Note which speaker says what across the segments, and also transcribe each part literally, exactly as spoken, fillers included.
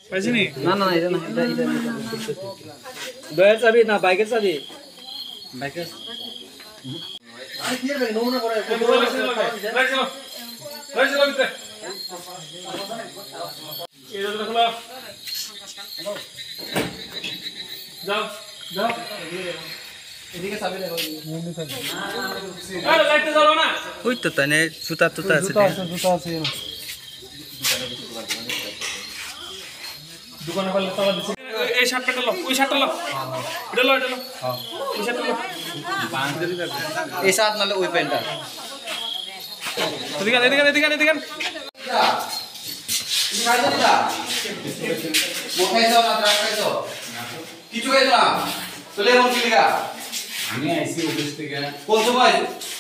Speaker 1: পাইছিনি?
Speaker 2: না না এটা না এটা এটা দয়ের চাবি না বাইকের চাবি বাইকের আরে কি রে নমুনা করে
Speaker 1: লাইছো লাইছো ভিতরে এই দরজা খোলা যাও যাও
Speaker 2: এদিকে চাবি দেখো
Speaker 1: আরে লাইটটা জ্বালাও না
Speaker 3: ওই তো তাই জুতা টুতা আছে
Speaker 2: জুতা আছে জুতা আছে
Speaker 1: দোকানে বলে তালা দিছে এই শার্টটা লো ওই শার্টটা লো এটা লো এটা লো হ্যাঁ ওই শার্টটা লো
Speaker 2: এই সাত নালে ওই প্যান্টটা
Speaker 1: এদিকে এদিকে এদিকে এদিকে
Speaker 2: কিছু খাইছো না চলে এমন কি লিগা
Speaker 4: আমি আইসি অফিস থেকে
Speaker 2: কোন সময়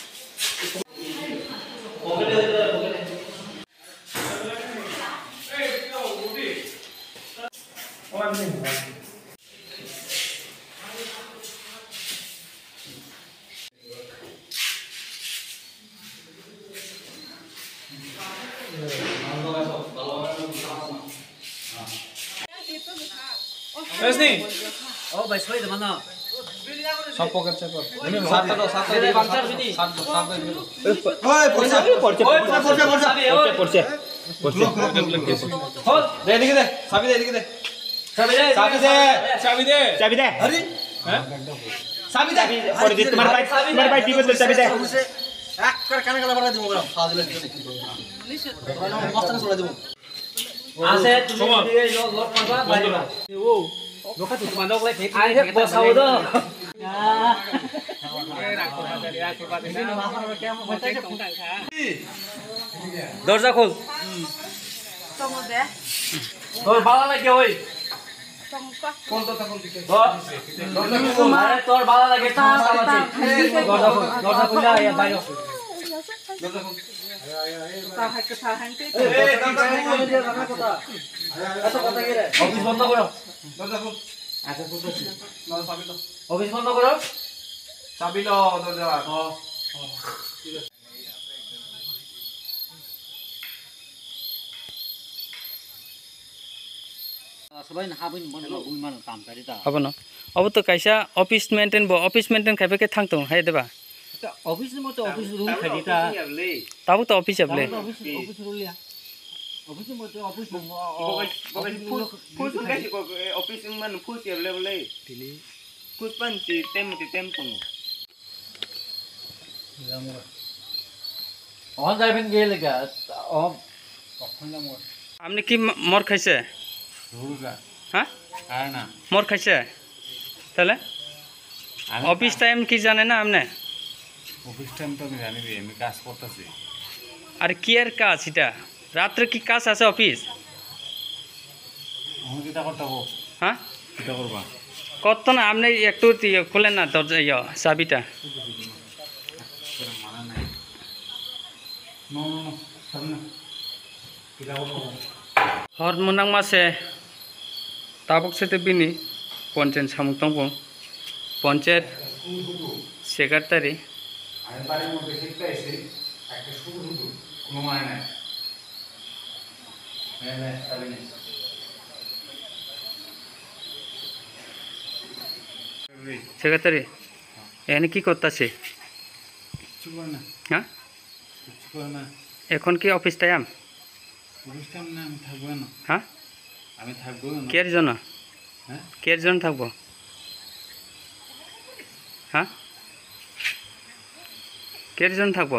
Speaker 1: এসনি
Speaker 2: ও ভাই সই দেব না
Speaker 1: সব পকেট চেক কর
Speaker 2: সাতটা দাও সাতটা দিই পাঁচটা দিদি সাত দাও সাত দাও
Speaker 3: ওই পড়ছে পড়ছে
Speaker 2: ওই পড়ছে পড়ছে
Speaker 3: পড়ছে পড়ছে
Speaker 2: হল দে এদিকে দে চাবি দে এদিকে দে চাবি দে
Speaker 1: চাবি দে চাবি দে
Speaker 3: চাবি দে
Speaker 2: আরে
Speaker 1: হ্যাঁ
Speaker 2: চাবি দে
Speaker 3: পড়ে দে তোমার ভাই তোমার ভাই টিপে দে চাবি দে
Speaker 2: এক করে কানে গলা বাড়া দিব বড় ফাজিল আছে মস্ত করে দিব আছে তুমি দিয়ে লক মারবা বাইবা ও লোকা তো তোমার লোক লাই আই হে বসাও দো দরজা খোল তোর বালা লাগে ওই কোন তো তখন দিকে দরজা খোল আরে তোর বালা লাগে তো সামাজি দরজা খোল দরজা খুলে আয় বাইরে দরজা খোল অফিস বন্ধ করো দরজা খোল আচ্ছা খুলতেছি নাও চাবি দাও অফিস বন্ধ করো চাবি দাও দরজা হ্যাঁ ঠিক আছে সবাই না হাবিন মনে বুই মান কাম করি তা
Speaker 3: अब न अब तो कैसा ऑफिस मेंटेन बो ऑफिस मेंटेन खाबे के थांग तो है देबा
Speaker 2: অফিস মত অফিস রুম খাইতা
Speaker 3: ताबो तो ऑफिस अबले
Speaker 2: অফিস অফিস রুম লিয়া অফিস মত অফিস
Speaker 4: ফুল ফুল গাইছি অফিস মান ফুল চেবলে বলে দিলি ফুল পাঞ্চি টেম টি টেম পং
Speaker 2: অন যাইবেন গেলে গা অ কখন না মোর
Speaker 3: हमने की मोर खाइसे
Speaker 4: রুগা
Speaker 3: हां
Speaker 4: আর না
Speaker 3: मोर खाइसे তাহলে অফিস টাইম কি জানে না हमने
Speaker 4: অফিস টাইম তো আমি জানি রে আমি কাজ করতেছি
Speaker 3: আর কি এর কাজ এটা রাত্রে কি কাজ আছে অফিস
Speaker 4: আমি কিটা করতেব
Speaker 3: হ্যাঁ
Speaker 4: কিটা করবা
Speaker 3: কত না আপনি একটু খুলেন না দরজা ইয়া চাবিটা
Speaker 4: মানা নাই নো নো নো সামনে কিটা করব
Speaker 3: हर मुनांग मासे ताबक से बिनी पंचायत सामुक दंबो पंचायत सेक्रेटारि
Speaker 4: আমি বাড়ির মধ্যে দেখতে আইছি একটা শুধু শুধু কোনো মানে নাই হ্যাঁ হ্যাঁ চাবি নেই
Speaker 3: सेक्रेटारि एने की करताছে
Speaker 4: কিছু করে না
Speaker 3: हाँ
Speaker 4: কিছু করে না
Speaker 3: এখন কি অফিস টাইম
Speaker 4: অফিস টাইম না আমি থাকবো না
Speaker 3: हाँ
Speaker 4: আমি থাকবো না
Speaker 3: কের জন্য
Speaker 4: হ্যাঁ
Speaker 3: কের জন্য থাকবো हाँ কের জন্য থাকবো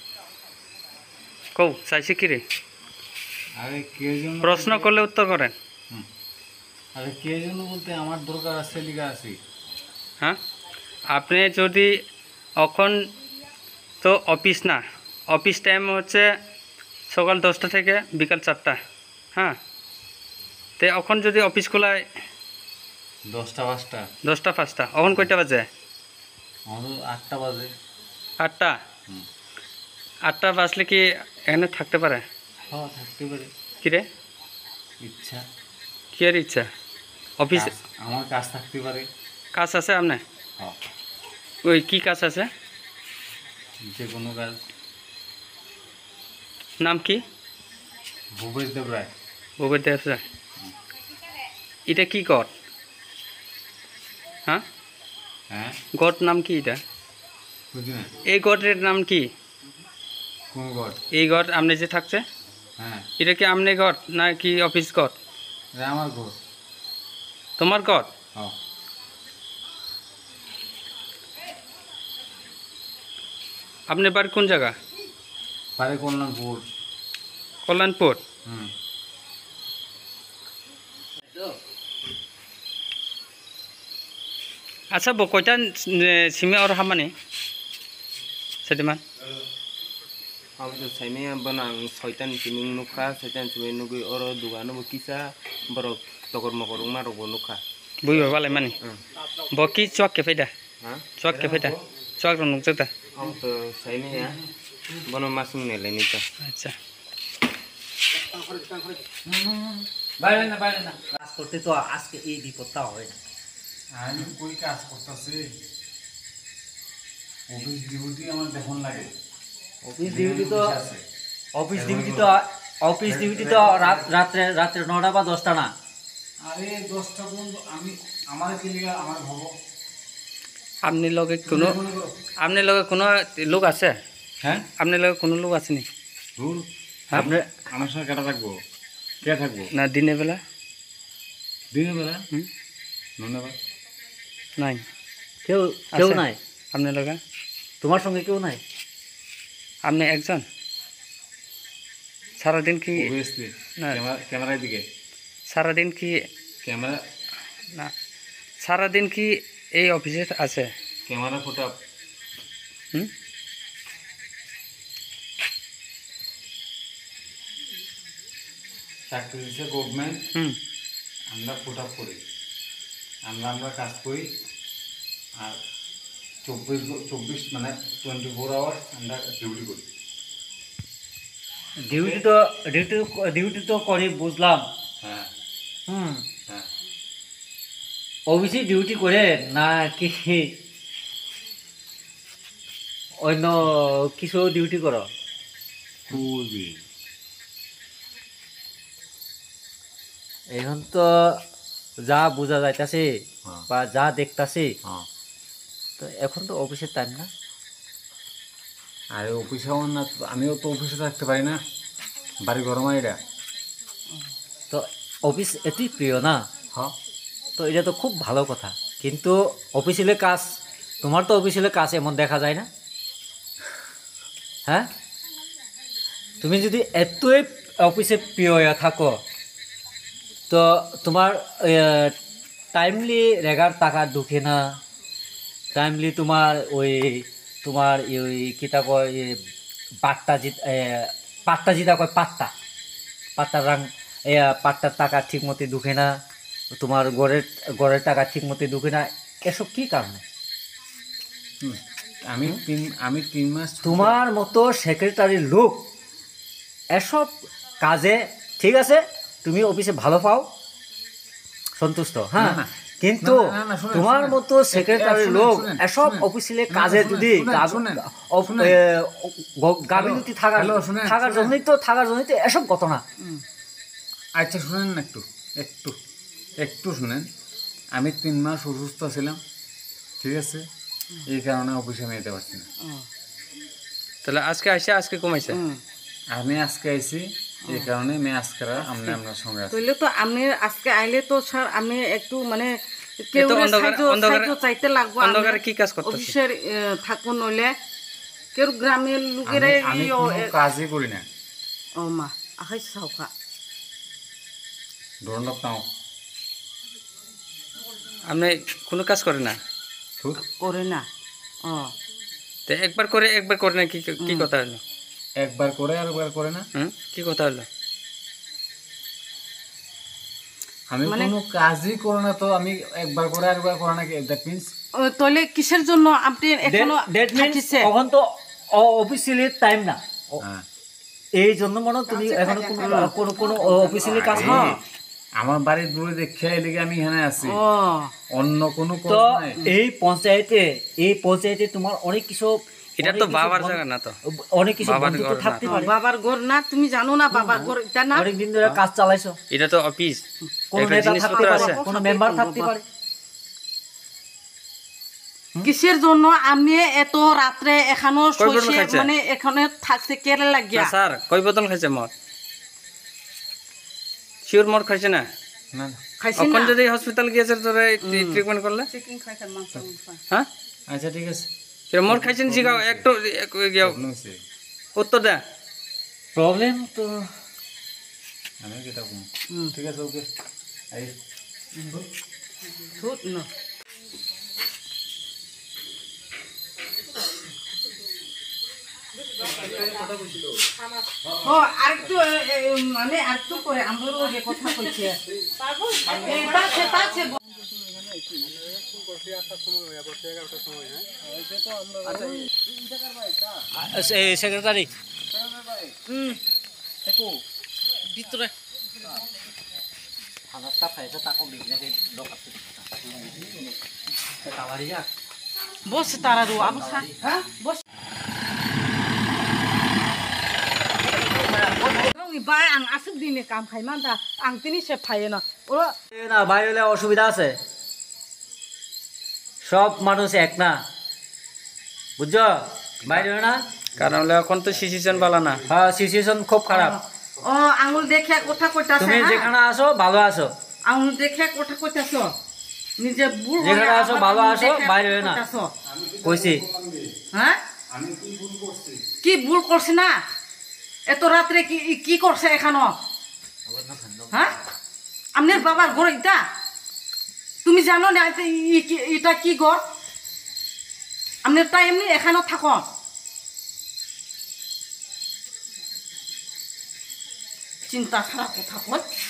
Speaker 3: কও চাইছে কি রে
Speaker 4: আরে কে জন্য
Speaker 3: প্রশ্ন করলে উত্তর করেন
Speaker 4: আরে কে জন্য বলতে আমার দরকার আছে লিগা আছে
Speaker 3: হ্যাঁ আপনি যদি এখন তো অফিস না অফিস টাইম হচ্ছে সকাল দশটা থেকে বিকাল চারটা হ্যাঁ তো এখন যদি অফিস খোলায়
Speaker 4: দশটা পাঁচটা
Speaker 3: দশটা পাঁচটা এখন কয়টা বাজে
Speaker 4: আমার আটটা বাজে
Speaker 3: আটটা
Speaker 4: হুম।
Speaker 3: আটটা বাজলে কি এখানে থাকতে পারে
Speaker 4: হ্যাঁ থাকতে পারে
Speaker 3: কি রে
Speaker 4: ইচ্ছা
Speaker 3: কি আর ইচ্ছা অফিস
Speaker 4: কাজ- আমার কাজ থাকতে পারে
Speaker 3: কাজ আছে আপনি
Speaker 4: হ্যাঁ
Speaker 3: ওই কি কাজ আছে
Speaker 4: যে কোনো কাজ
Speaker 3: নাম কি
Speaker 4: ভূপেশ দেব রায়
Speaker 3: ভূপেশ দেব রায় এটা কি গড়? হ্যাঁ,
Speaker 5: হ্যাঁ
Speaker 3: গড় নাম কি এটা?
Speaker 5: বুঝি না
Speaker 3: এই গড়ের নাম কি?
Speaker 5: কোন ঘর?
Speaker 3: এই গড় আপনি যে থাকছে,
Speaker 5: হ্যাঁ
Speaker 3: এটা কি আমনে গড় না কি অফিস গড়?
Speaker 5: এটা আমার ঘর।
Speaker 3: তোমার গড়?
Speaker 5: হ্যাঁ
Speaker 3: আপনার বাড়ি কোন জায়গা?
Speaker 5: পারে কল্যাণপুর।
Speaker 3: কল্যাণপুর।
Speaker 5: হুম
Speaker 3: আচ্ছা বো কয়টা সিমে আর হামানে সেদিমান?
Speaker 4: Aku tuh saya ini benang soitan sini nuka, soitan sini nuku oro dua nuku kisah baru tokor mokor rumah robo nuka.
Speaker 3: বুই বালে মানে বকি চক কে ফেদা
Speaker 4: Hah?
Speaker 3: চক কে ফেদা চক রং নুকতা।
Speaker 4: Aku tuh saya ini ya, benang masuk nih lain itu.
Speaker 3: আচ্ছা
Speaker 2: বাইরে না বাইরে না কাজ করতে তো আজকে এই বিপদটা হয় না।
Speaker 5: আমি কই কাজ করতেছি, অফিস ডিউটি আমার দেখুন লাগে।
Speaker 2: অফিস ডিউটি তো
Speaker 5: আছে।
Speaker 2: অফিস ডিউটি তো অফিস ডিউটি তো রাত রাত্রে রাত্রে নটা বা দশটা না।
Speaker 5: আরে দশটা পর্যন্ত আমি আমার কি লিগা আমার ভাবো
Speaker 3: আপনি লগে কোনো
Speaker 5: মনে করো
Speaker 3: আপনার লগে কোনো লোক আছে?
Speaker 5: হ্যাঁ
Speaker 3: আপনার লগে কোনো লোক আছে নি?
Speaker 5: রুল
Speaker 2: আপনি
Speaker 5: আমার সঙ্গে কেটা থাকবো, কে থাকবো
Speaker 3: না দিনের বেলা?
Speaker 5: দিনের বেলা
Speaker 3: হুম
Speaker 5: ধন্যবাদ।
Speaker 3: নাই
Speaker 2: কেউ কেউ
Speaker 3: আছে?
Speaker 2: নাই
Speaker 3: আপনার লগে
Speaker 2: তোমার সঙ্গে কেউ নাই?
Speaker 3: আপনি একজন সারাদিন কি
Speaker 5: অবভিয়াসলি
Speaker 3: না।
Speaker 5: ক্যামেরা ক্যামেরার দিকে
Speaker 3: সারাদিন কি
Speaker 5: ক্যামেরা
Speaker 3: না সারাদিন কি এই অফিসে আছে?
Speaker 5: ক্যামেরা ফুটা
Speaker 3: হুম
Speaker 5: চাকরি দিচ্ছে গভর্নমেন্ট,
Speaker 3: হুম
Speaker 5: আমরা ফুট আপ করি, আমরা আমরা কাজ করি, আর চব্বিশ চব্বিশ মানে টোয়েন্টি ফোর আওয়ার্স আমরা ডিউটি করি।
Speaker 2: ডিউটি তো ডিউটি ডিউটি তো করি বুঝলাম।
Speaker 5: হ্যাঁ
Speaker 2: হুম
Speaker 5: হ্যাঁ
Speaker 2: অফিসে ডিউটি করে না কি অন্য কিছু ডিউটি করো?
Speaker 5: খুবই
Speaker 2: এখন তো যা বোঝা যাইতাছে
Speaker 5: হ্যাঁ।
Speaker 2: বা যা দেখতাছি,
Speaker 5: হ্যাঁ।
Speaker 2: তো এখন তো অফিসের টাইম না।
Speaker 5: আরে অফিসে আমার না, আমিও তো অফিসে থাকতে পারি না, বাড়ি গরম এটা।
Speaker 2: তো অফিস এতই প্রিয় না,
Speaker 5: হ্যাঁ
Speaker 2: তো এটা তো খুব ভালো কথা। কিন্তু অফিসিয়ালি কাজ, তোমার তো অফিসিয়ালি কাজ এমন দেখা যায় না। হ্যাঁ, তুমি যদি এতই অফিসে প্রিয় হয়ে থাকো তো তোমার টাইমলি রেগার টাকা ঢুকে না, টাইমলি তোমার ওই তোমার ওই কিতা কয় পাট্টা জিত পাট্টা জিতা কয় পাট্টা পাট্টার রাং পাট্টার টাকা ঠিক মতো ঢুকে না, তোমার গড়ের গড়ের টাকা ঠিক মতো ঢুকে না। এসব কী কারণে?
Speaker 5: হুম। আমি তিন আমি তিন মাস
Speaker 2: তোমার মতো সেক্রেটারি লোক এসব কাজে, ঠিক আছে তুমি অফিসে ভালো পাও, সন্তুষ্ট, হ্যাঁ,
Speaker 5: না, না।
Speaker 2: কিন্তু
Speaker 5: না, না, না, শুনেন,
Speaker 2: তোমার
Speaker 5: শুনেন।
Speaker 2: মতো
Speaker 5: এ- এ-
Speaker 2: সেক্রেটারি
Speaker 5: শুনেন,
Speaker 2: লোক
Speaker 5: শুনেন,
Speaker 2: এসব
Speaker 5: শুনেন।
Speaker 2: অফিসিয়ালি
Speaker 5: না,
Speaker 2: কাজে
Speaker 5: শুনেন,
Speaker 2: যদি
Speaker 5: শুনেন,
Speaker 2: গাব-
Speaker 5: শুনেন,
Speaker 2: অফ-
Speaker 5: শুনেন।
Speaker 2: এ, গ- গাফিলতি থাকার
Speaker 5: হ্যালো, শুনেন,
Speaker 2: থাকার
Speaker 5: শুনেন।
Speaker 2: জন্যই তো থাকার জন্যই তো এসব ঘটনা।
Speaker 5: আচ্ছা শুনেন না, একটু একটু একটু শুনেন। আমি তিন মাস অসুস্থ ছিলাম, ঠিক আছে, এই কারণে অফিসে আমি যেতে পারছি না।
Speaker 3: তাহলে আজকে আসে আজকে কমাইছে?
Speaker 5: আমি আজকে আইছি এই কারণে আমি আজকে আমরা আপনার সঙ্গে আছি।
Speaker 6: তাইলে তো আপনি আজকে আইলে তো স্যার আমি একটু মানে কেউ
Speaker 3: এতো অন্ধকার- অন্ধকারে-
Speaker 6: চাইতে লাগবো,
Speaker 3: অন্ধকারে কি কাজ করতেছে?
Speaker 6: অফিসের থাকুন নইলে কেউ গ্রামের লোকেরা
Speaker 5: আমি- আমি কোনো কাজই করি না।
Speaker 6: ও মা আখাই সাউকা
Speaker 5: ধরনক নাও
Speaker 3: আপনি কোনো কাজ করে না?
Speaker 5: ঠিক
Speaker 6: করে না। ও
Speaker 3: তো একবার করে একবার করে না, কি কি কথা হলো?
Speaker 5: একবার করে আর একবার করে না।
Speaker 3: হুম কি কথা হলো?
Speaker 5: আমি
Speaker 6: মানে-
Speaker 5: কোনো কাজই করে না, তো আমি একবার করে আর একবার করে না, কি দ্যাট মিন্স
Speaker 6: ও, তাহলে কিসের জন্য আপনি এখনো
Speaker 2: ডেট মিনস
Speaker 6: থাকিছে?
Speaker 2: তখন তো অফিসিয়ালি টাইম না, ও-
Speaker 5: হ্যাঁ
Speaker 2: এই জন্য মনে হয় তুমি এখনো কোনো কোনো কোনো অফিসিয়ালি কাজ
Speaker 5: আরে,
Speaker 2: হ্যাঁ।
Speaker 5: আমার বাড়ির দূরে দেখে এদিকে আমি এখানে আছি,
Speaker 6: ও
Speaker 5: অন্য কোনো কাজ
Speaker 2: তো
Speaker 5: নাই।
Speaker 2: এই পঞ্চায়েতে এই পঞ্চায়েতে তোমার অনেক কিছু
Speaker 3: এটা তো বাবার জায়গা না তো
Speaker 2: অনেক কিছু
Speaker 3: বাবার
Speaker 2: বন্ধুত্ব
Speaker 3: ঘর না।
Speaker 2: থাকতে পারে
Speaker 6: বাবার ঘর না তুমি জানো না বাবার ঘর এটা না
Speaker 2: অনেক দিন ধরে কাজ চালাইছো
Speaker 3: এটা তো অফিস
Speaker 2: কোনো
Speaker 3: একটা
Speaker 2: নেতা
Speaker 3: জিনিসপত্র
Speaker 2: থাকতে পারে
Speaker 3: আছে।
Speaker 2: কোনো মেম্বার থাকতে পারে
Speaker 6: কিসের জন্য আমি এত রাত্রে এখানো
Speaker 3: কই বোতল
Speaker 6: শৈশে
Speaker 3: খাইছে?
Speaker 6: মানে এখানে থাকছে কেড়ে
Speaker 3: না
Speaker 6: লাগিয়া
Speaker 3: স্যার কই বোতল খাইছে মদ শিওর মদ খাইছে না
Speaker 5: না
Speaker 6: খাইছি
Speaker 3: এখন
Speaker 6: না
Speaker 3: যদি হসপিটাল গিয়েছে তোরে ট্রিটমেন্ট করলে
Speaker 6: চিকেন খাইছে মাংস মাংস
Speaker 3: হ্যাঁ
Speaker 5: আচ্ছা ঠিক আছে
Speaker 3: সেটা মদ খাইছেন জিগাও একটু এক- ইয়ে-
Speaker 5: প্রবলেম হয়েছে
Speaker 3: উত্তর দে
Speaker 2: প্রবলেম তো
Speaker 5: আমি কেটা কম ঠিক আছে ওকে আই
Speaker 6: ধুত না ও আরেকটু এ, এ, মানে আরেকটু করে আমারও যে কথা কইছে এটা সেটা আছে
Speaker 2: সেক্রেটারি
Speaker 6: ভিতরে
Speaker 2: হাজারটা খাইছে তাকে বিজনেস দরকার কাবারি যা
Speaker 6: বস তারারু আবসা হ্যাঁ বস বাই আং আসুক দিনে কাম খাইমান দা আং তিনি সে ফাইয়ে না ওরা
Speaker 2: না ভাই হলে অসুবিধা আছে সব মানুষ এক না বুঝছো বাইরে না
Speaker 3: কারণ হলে এখন তো সিচুয়েশন ভালো না
Speaker 2: হ্যাঁ সিচুয়েশন খুব খারাপ
Speaker 6: ও আঙুল দেখে কথা কইতাছে
Speaker 2: তুমি
Speaker 6: হ্যাঁ
Speaker 2: যেখানে আসো ভালো আসো
Speaker 6: আঙুল দেখে কথা কইতাছ নিজে ভুল হলে
Speaker 2: যেখানে আসো,
Speaker 6: আবার
Speaker 2: ভালো
Speaker 6: আঙুল
Speaker 2: আসো,
Speaker 6: দেখে
Speaker 2: বাইরে
Speaker 6: কথা
Speaker 2: না।
Speaker 6: কইতাছ।
Speaker 2: কইছি
Speaker 6: হ্যাঁ কি ভুল করছে না এত রাত্রে কি কি করছে এখানো হ্যাঁ আপনার বাবার ঘর এটা তুমি জানো না এটা ই- কি- এটা কি ঘর আপনার তাই এমনি এখানেও থাকো চিন্তা ছাড়া কথা কয়